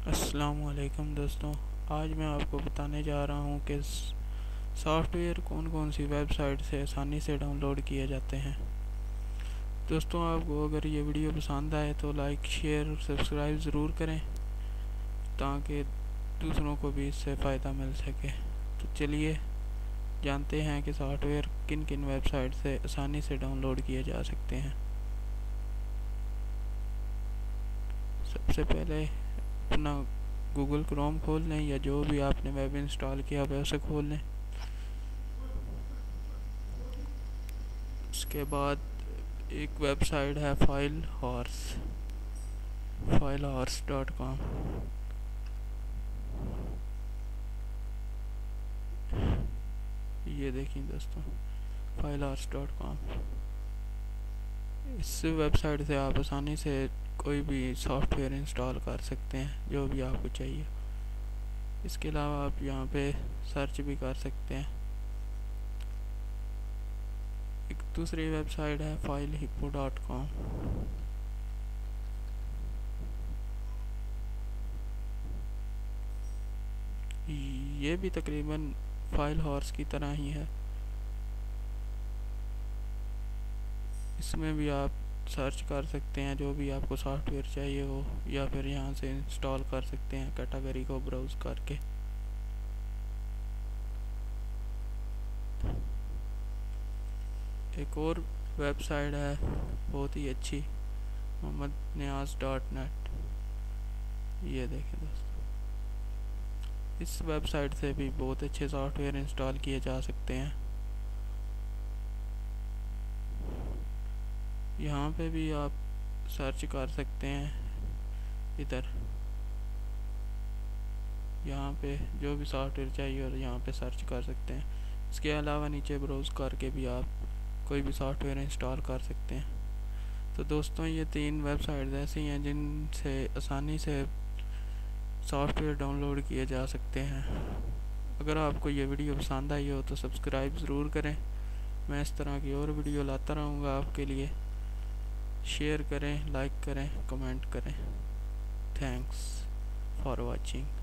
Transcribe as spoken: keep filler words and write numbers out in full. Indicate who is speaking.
Speaker 1: अस्सलाम वालेकुम दोस्तों। आज मैं आपको बताने जा रहा हूँ कि सॉफ्टवेयर कौन कौन सी वेबसाइट से आसानी से डाउनलोड किए जाते हैं। दोस्तों, आपको अगर ये वीडियो पसंद आए तो लाइक शेयर और सब्सक्राइब ज़रूर करें ताकि दूसरों को भी इससे फ़ायदा मिल सके। तो चलिए जानते हैं कि सॉफ्टवेयर किन किन वेबसाइट से आसानी से डाउनलोड किए जा सकते हैं। सबसे पहले अपना गूगल क्रोम खोल लें या जो भी आपने वेब इंस्टॉल किया हुआ है उसे खोल लें। उसके बाद एक वेबसाइट है file horse file horse dot com. ये देखिए दोस्तों, फाइल हॉर्स डॉट कॉम। इस वेबसाइट से आप आसानी से कोई भी सॉफ्टवेयर इंस्टॉल कर सकते हैं जो भी आपको चाहिए। इसके अलावा आप यहाँ पे सर्च भी कर सकते हैं। एक दूसरी वेबसाइट है फाइल हिप्पो डॉट कॉम। ये भी तकरीबन फाइल हॉर्स की तरह ही है। इसमें भी आप सर्च कर सकते हैं जो भी आपको सॉफ्टवेयर चाहिए हो, या फिर यहाँ से इंस्टॉल कर सकते हैं कैटेगरी को ब्राउज करके। एक और वेबसाइट है बहुत ही अच्छी, मोहम्मद नियाज डॉट नेट। ये देखें दोस्तों, इस वेबसाइट से भी बहुत अच्छे सॉफ्टवेयर इंस्टॉल किए जा सकते हैं। यहाँ पे भी आप सर्च कर सकते हैं। इधर यहाँ पे जो भी सॉफ्टवेयर चाहिए और यहाँ पे सर्च कर सकते हैं। इसके अलावा नीचे ब्राउज करके भी आप कोई भी सॉफ्टवेयर इंस्टॉल कर सकते हैं। तो दोस्तों, ये तीन वेबसाइट्स ऐसी हैं जिनसे आसानी से सॉफ्टवेयर डाउनलोड किए जा सकते हैं। अगर आपको ये वीडियो पसंद आई हो तो सब्सक्राइब ज़रूर करें। मैं इस तरह की और वीडियो लाता रहूँगा आपके लिए। शेयर करें, लाइक करें, कमेंट करें। Thanks for watching.